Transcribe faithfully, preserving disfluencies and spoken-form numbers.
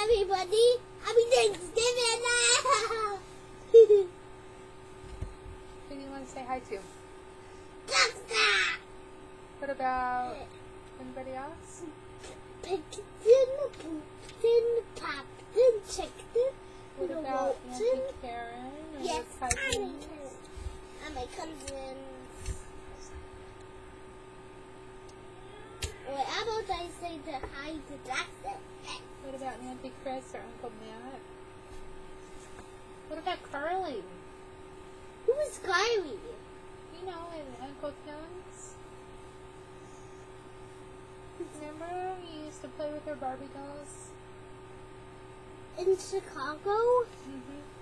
everybody. Happy Thanksgiving! Who do you want to say hi to? Pasta! What about anybody else? Pigeon, pumpkin, captain, chicken, What the about Walton. Auntie Karen and Yes, your Auntie cousins? Karen. And my cousins. Or how about I say the hi to Jackson? What about Auntie Chris or Uncle Matt? What about Carly? Who is Kylie? You know, and Uncle Tim's. Remember, you used to play with her Barbie dolls? In Chicago? Mm-hmm.